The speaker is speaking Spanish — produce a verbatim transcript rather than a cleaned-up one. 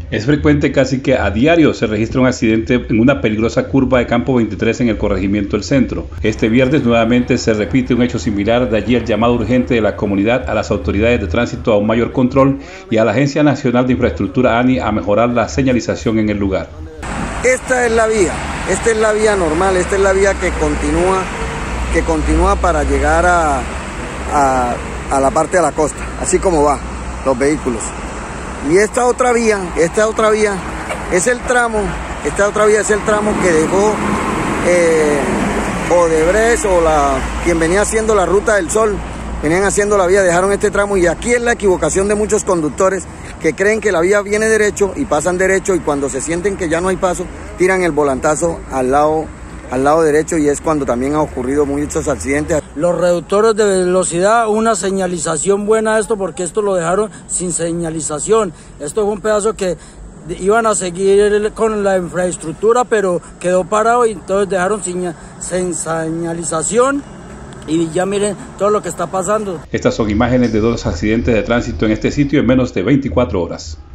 Es frecuente, casi que a diario se registra un accidente en una peligrosa curva de Campo veintitrés en el corregimiento del Centro. Este viernes nuevamente se repite un hecho similar, de allí el llamado urgente de la comunidad a las autoridades de tránsito a un mayor control y a la Agencia Nacional de Infraestructura ANI a mejorar la señalización en el lugar. Esta es la vía, esta es la vía normal, esta es la vía que continúa, que continúa para llegar a, a, a la parte de la costa, así como va los vehículos. Y esta otra vía, esta otra vía es el tramo, esta otra vía es el tramo que dejó eh, Odebrecht o la, quien venía haciendo la Ruta del Sol, venían haciendo la vía, dejaron este tramo y aquí es la equivocación de muchos conductores que creen que la vía viene derecho y pasan derecho y cuando se sienten que ya no hay paso, tiran el volantazo al lado al lado derecho y es cuando también ha ocurrido muchos accidentes. Los reductores de velocidad, una señalización buena a esto porque esto lo dejaron sin señalización. Esto es un pedazo que iban a seguir con la infraestructura pero quedó parado y entonces dejaron sin, sin señalización. Y ya miren todo lo que está pasando. Estas son imágenes de dos accidentes de tránsito en este sitio en menos de veinticuatro horas.